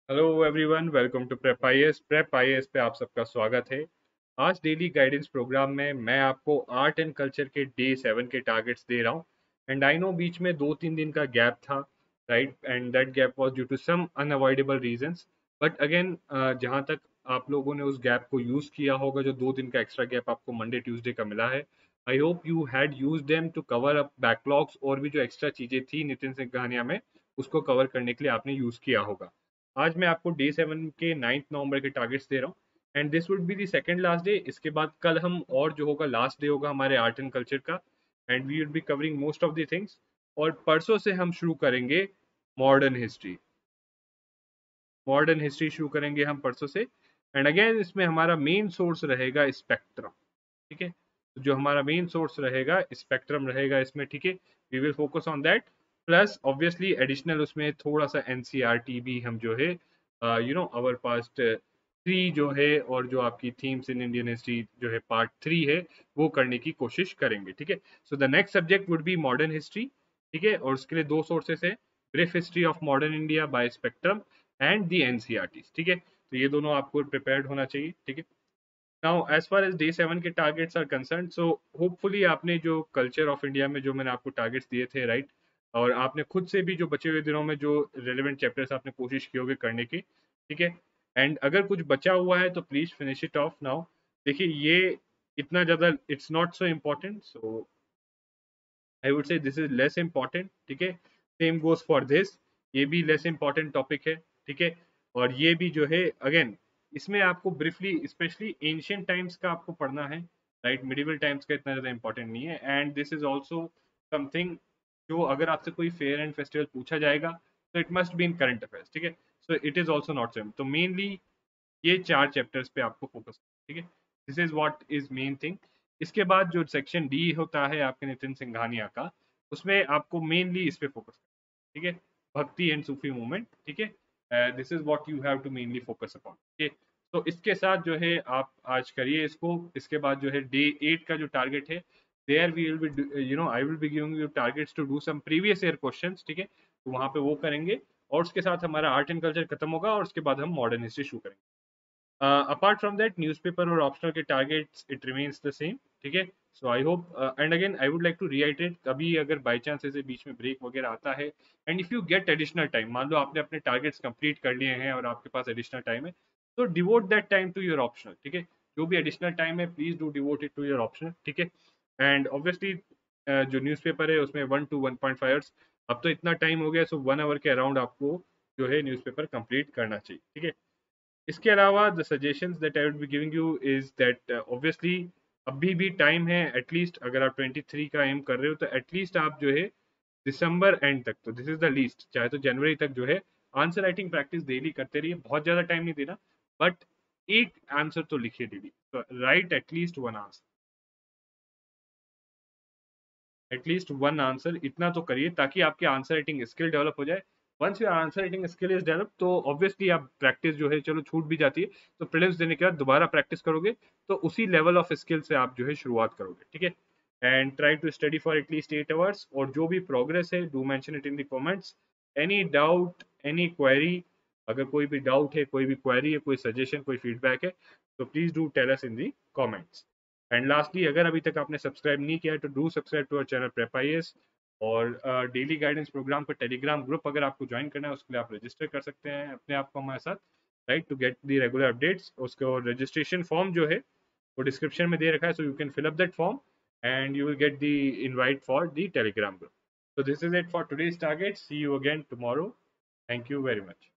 Hello everyone, welcome to prep IAS पे आप सबका स्वागत है। आज डेली गाइडेंस प्रोग्राम में मैं आपको आर्ट एंड कल्चर के डे 7 के टारगेट्स दे रहा हूँ। एंड आई नो बीच में 2-3 दिन का गैप था, right, and that gap was due to some unavoidable reasons. But again, जहाँ तक आप लोगों ने उस गैप को यूज़ किया होगा, जो 2 दिन का एक्स्ट्रा गैप आपको मंडे ट्यूसडे का मिला है, I hope you had use them to cover up backlogs और भी जो एक्स्ट्रा चीज़ें थी नितिन सिंह कहानिया में, उसको कवर करने के लिए आपने यूज़ किया होगा। आज मैं आपको डे 7 के 9 नवंबर के टारगेट्स दे रहा हूँ। And this would be the second last day. इसके बाद कल हम और जो होगा लास्ट डे होगा हमारे आर्ट एंड कल्चर का। And we would be covering most of the things. और परसों से हम शुरू करेंगे मॉडर्न हिस्ट्री। मॉडर्न हिस्ट्री शुरू करेंगे हम परसों से। एंड अगेन इसमें हमारा मेन सोर्स रहेगा स्पेक्ट्रम। ठीक है, तो जो हमारा मेन सोर्स रहेगा स्पेक्ट्रम रहेगा इसमें। ठीक है, we will focus on that. Plus obviously additional उसमें थोड़ा सा एनसीईआरटी भी हम जो है आवर पास्ट 3 जो है, और जो आपकी थीम्स इन इंडियन हिस्ट्री जो है पार्ट 3 है, वो करने की कोशिश करेंगे। ठीक है, so the next subject would be modern history. ठीक है, और उसके लिए 2 सोर्सेस है, brief history of modern India by Spectrum and the NCERT. ठीक है, तो ये दोनों आपको प्रिपेयर्ड होना चाहिए। ठीक है, now as far as day 7 के targets are concern, so hopefully आपने जो कल्चर ऑफ इंडिया में जो मैंने आपको टारगेट्स दिए थे, राइट, और आपने खुद से भी जो बचे हुए दिनों में जो रेलिवेंट चैप्टर्स आपने कोशिश की होगी करने की। ठीक है, एंड अगर कुछ बचा हुआ है तो please finish it off now. देखिए, ये इतना ज़्यादा it's not so important, so I would say this is less important. ठीक है, सेम गोज फॉर दिस। ये भी लेस इम्पोर्टेंट टॉपिक है। ठीक है, और ये भी जो है अगेन, इसमें आपको ब्रीफली स्पेशली एंशियंट टाइम्स का आपको पढ़ना है, राइट। मिडिवल टाइम्स का इतना ज़्यादा इंपॉर्टेंट नहीं है। And this is also something जो अगर आपसे कोई फेयर एंड फेस्टिवल पूछा जाएगा तो it must be in current affairs. ठीक है, so it is also not same. तो मेनली ये 4 चैप्टर्स पे आपको फोकस। ठीक है, this is what is main thing. इसके बाद जो सेक्शन डी होता है आपके नितिन सिंघानिया का, उसमें आपको मेनली इस पे फोकस करना है। ठीक है, भक्ति एंड सूफी मूवमेंट। ठीक है, this is what you have to mainly focus upon. ठीक है, तो इसके साथ जो है आप आज करिए इसको। इसके बाद जो है डे 8 का जो टारगेट है, there we will be I will be giving you targets to do some previous year questions. ठीक है, तो वहां पे वो करेंगे। और उसके साथ हमारा आर्ट एंड कल्चर खत्म होगा और उसके बाद हम मॉडर्न हिस्ट्री शुरू करेंगे। Apart from that, newspaper और optional के targets it remains the same. ठीक है, so I hope and again I would like to reiterate, कभी अगर by chance ऐसे बीच में break वगैरह आता है and if you get additional time, मान लो आपने अपने targets complete कर लिए हैं और आपके पास additional time है, तो devote that time to your optional। ठीक है, जो भी additional time है please do devote it to your optional। ठीक है, and obviously जो न्यूज़पेपर है उसमें 1 to 1.5 hours, अब तो इतना टाइम हो गया, सो 1 hour के अराउंड आपको जो है न्यूज़पेपर कंप्लीट करना चाहिए। ठीक है, इसके अलावा the suggestions that I would be giving you is that obviously अभी भी टाइम है। एटलीस्ट अगर आप 23 का एम कर रहे हो तो एटलीस्ट आप जो है दिसंबर एंड तक, तो दिस इज द लीस्ट, चाहे तो जनवरी तक जो है आंसर राइटिंग प्रैक्टिस डेली करते रहिए। बहुत ज़्यादा टाइम नहीं देना, बट एक आंसर तो लिखिए डेली। तो write at least one answer, at least one answer, इतना तो करिए ताकि आपकी आंसर राइटिंग स्किल डेवलप हो जाए। Once your answer writing skill is develop, तो ऑब्वियसली आप प्रैक्टिस जो है चलो छूट भी जाती है, तो प्रीलिम्स देने के बाद दोबारा प्रैक्टिस करोगे तो उसी लेवल ऑफ स्किल से आप जो है शुरुआत करोगे। ठीक है, and try to study for at least 8 hours। और जो भी प्रोग्रेस है do mention it in the comments. Any doubt, any query, अगर कोई भी डाउट है, कोई भी क्वेरी है, कोई सजेशन, कोई फीडबैक है, तो please do tell us in the comments. And lastly, अगर अभी तक आपने सब्सक्राइब नहीं किया है तो do subscribe to our channel prep IAS. और डेली गाइडेंस प्रोग्राम का टेलीग्राम ग्रुप अगर आपको ज्वाइन करना है, उसके लिए आप रजिस्टर कर सकते हैं अपने आप को हमारे साथ, right, to get the regular updates. उसके और रजिस्ट्रेशन फॉर्म जो है वो डिस्क्रिप्शन में दे रखा है, so you can fill up that form and you will get the invite for the telegram group. So this is it for today's target. See you again tomorrow. Thank you very much.